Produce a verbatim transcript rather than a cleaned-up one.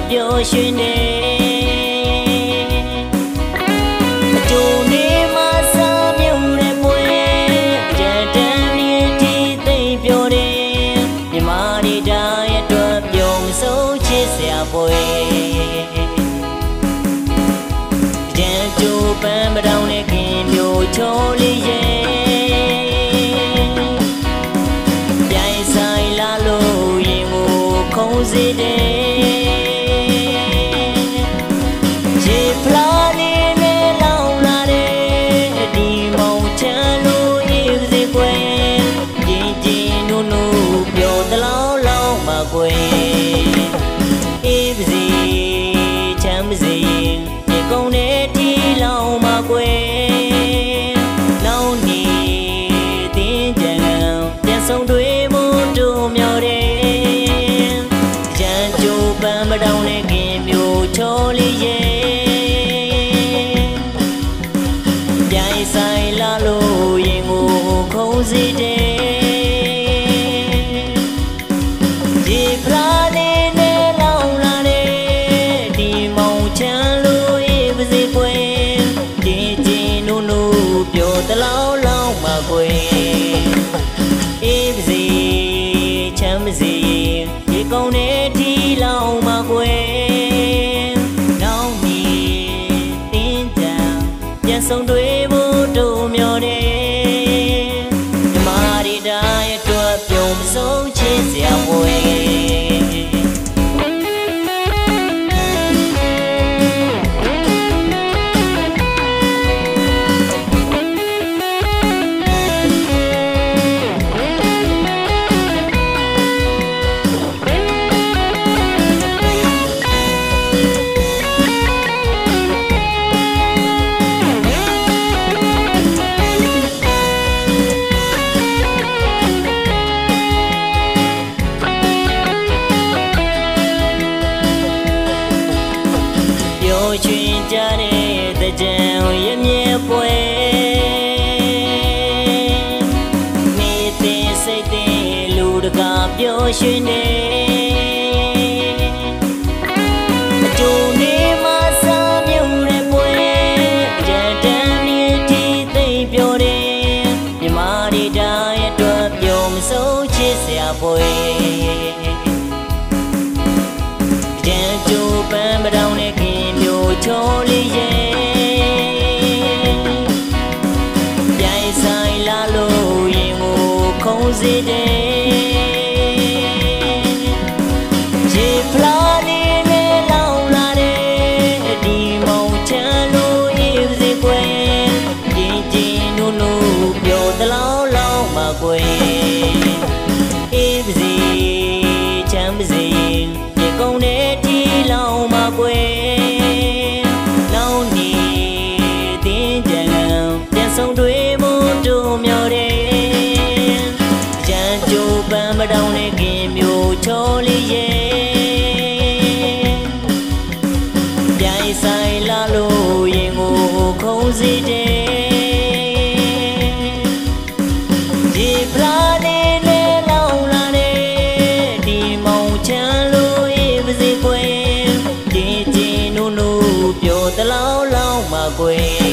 ပျော်ရွှင်နေအကျိုးနေမှာစားမြုံတဲ့ပွဲကြံတန်းမြင့်တီးသိမ့်ပျော်တယ်မြမရီတိုင်းအတွက်ပျော်မဆုံးချစ်စရာပွဲကြံကျိုးပန်းမတောင်းတဲ့ခင်မျိုးချောလေးရဲ့ပြိုင်ဆိုင်လာလို့ရင်ကိုခုံးစေတယ်ရေဖလားလေးနဲ့လောင်လာတဲ့ဒီမောင်ချမ်းလို့အေးစေကွယ်ရင်ကျင်နုနုပျော်တလောင်းလောင်းမှာကွယ်အေးပါစေချမ်းပါစေဒီကုန်းနဲ့ဒီလောင်မှာကွယ်လောင်းနေတင်းကြံပြန်ဆုံးတွေ့ဖို့တို့မြော်တယ်ကြံကြိုးပန်းမတောင်းနဲ့ခင်မျိုးချောလေးရဲ့ပြိုင်ဆိုင်လာလို့ရင်ကိုခုံးစေတယ်ဒီဖလားလေးနဲ့လောင်လာတဲ့ဒီမောင်ချမ်းလို့အေးပါစေကွယ်ဒီကျင်နုနုပျော်တလောင်းလောင်းမှာကွယ်အေးပါစေချမ်းပါစေဒီကုန်းနဲ့ဒီလောင်မှာကွယ်နောင်မီတင်းကြံပြန်ဆုံးတွေ့ဖို့တို့မျှော်တယ်မြမရီတိုင်းအတွက်ပြုံးမဆုံးချစ်စရာပွဲချွင်ကြတဲ့ကြံရမြဲပွဲမိသေးစိတ်သေးလူတကာပျော်ရွှင်နေအကျိုးနေမှာစားမြုံတဲ့ပွဲကြံတန်းမြင့်တီးသိမ့်ပျော်တယ်မြမရီတိုင်းအတွက်ပျော်မဆုံးချစ်စရာပွဲကြံကြိုးပန်းမတောင်းတဲ့ခင်မျိုးချောလေးရဲ့ပြိုင်ဆိုင်လာလို့ရင်ကိုခုံးစေတယ်ရေဖလားလေးနဲ့လောင်လာတဲ့ဒီမောင်ချမ်းလို့အေးပါစေကွယ်ရင်ကျင်နုနုပျော်တလောင်းလောင်းမှာကွယ်အေးပါစေချမ်းပါစေဒီကုန်းနဲ့ဒီလောင်မှာကွယ်ဆုံးတွေ့ဖို့တို့မျှော်တယ်ကြံကြိုးပန်းမတောင်းတဲ့ခင်မျိုးချောလေးရဲ့ပြိုင်ဆိုင်လာလို့ရင်ကိုခုံးစေတယ်ဒီဖလားလေးနဲ့လောင်လာတဲ့ဒီမောင်ချမ်းလို့အေးပါစေကွယ်ဒီကျင်နုနုပျော်တလောင်းလောင်းမှာကွယ်